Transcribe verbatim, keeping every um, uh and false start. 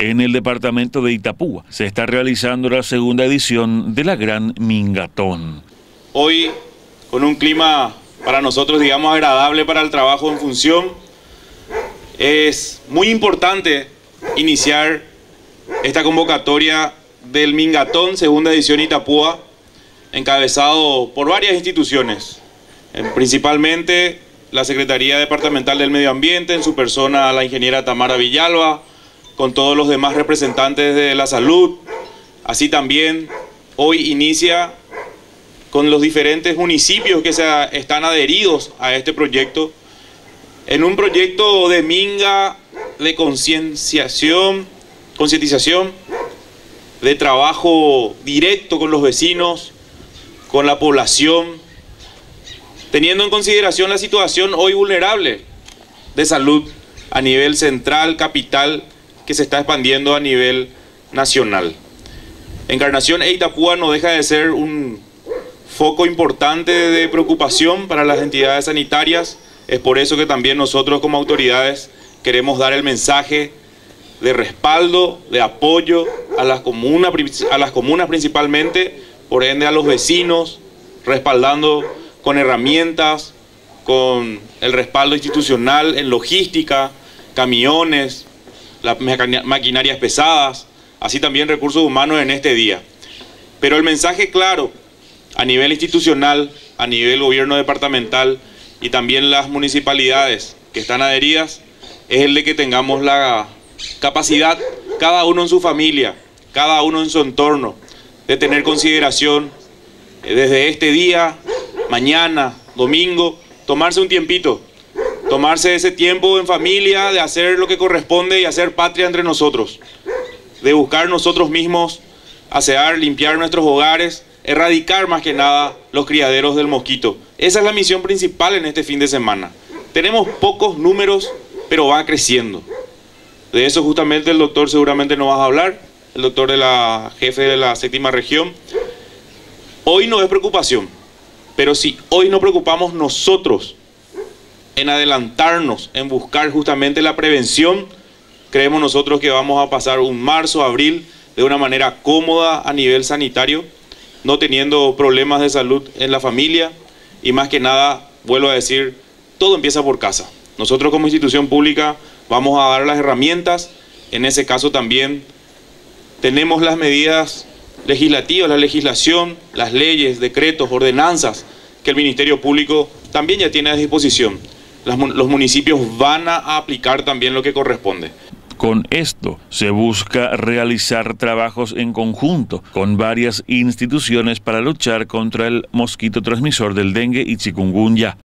En el departamento de Itapúa se está realizando la segunda edición de la Gran Mingatón. Hoy, con un clima para nosotros, digamos, agradable para el trabajo en función, es muy importante iniciar esta convocatoria del Mingatón, segunda edición Itapúa, encabezado por varias instituciones, principalmente la Secretaría Departamental del Medio Ambiente, en su persona la ingeniera Tamara Villalba, con todos los demás representantes de la salud. Así también hoy inicia con los diferentes municipios que se están adheridos a este proyecto, en un proyecto de minga, de concienciación, concientización, de trabajo directo con los vecinos, con la población, teniendo en consideración la situación hoy vulnerable de salud a nivel central, capital, que se está expandiendo a nivel nacional. Encarnación e Itapúa no deja de ser un foco importante de preocupación para las entidades sanitarias. Es por eso que también nosotros como autoridades queremos dar el mensaje de respaldo, de apoyo a las comunas, a las comunas principalmente, por ende a los vecinos, respaldando con herramientas, con el respaldo institucional en logística, camiones, las maquinarias pesadas, así también recursos humanos en este día. Pero el mensaje claro a nivel institucional, a nivel gobierno departamental y también las municipalidades que están adheridas, es el de que tengamos la capacidad, cada uno en su familia, cada uno en su entorno, de tener consideración desde este día, mañana, domingo, tomarse un tiempito, tomarse ese tiempo en familia, de hacer lo que corresponde y hacer patria entre nosotros, de buscar nosotros mismos, asear, limpiar nuestros hogares, erradicar más que nada los criaderos del mosquito. Esa es la misión principal en este fin de semana. Tenemos pocos números, pero va creciendo. De eso justamente el doctor seguramente nos va a hablar, el doctor de la jefe de la séptima región. Hoy no es preocupación, pero si hoy nos preocupamos nosotros en adelantarnos, en buscar justamente la prevención, creemos nosotros que vamos a pasar un marzo, abril de una manera cómoda a nivel sanitario, no teniendo problemas de salud en la familia y más que nada, vuelvo a decir, todo empieza por casa. Nosotros como institución pública vamos a dar las herramientas, en ese caso también tenemos las medidas legislativas, la legislación, las leyes, decretos, ordenanzas que el Ministerio Público también ya tiene a disposición. Las, los municipios van a aplicar también lo que corresponde. Con esto se busca realizar trabajos en conjunto con varias instituciones para luchar contra el mosquito transmisor del dengue y chikungunya.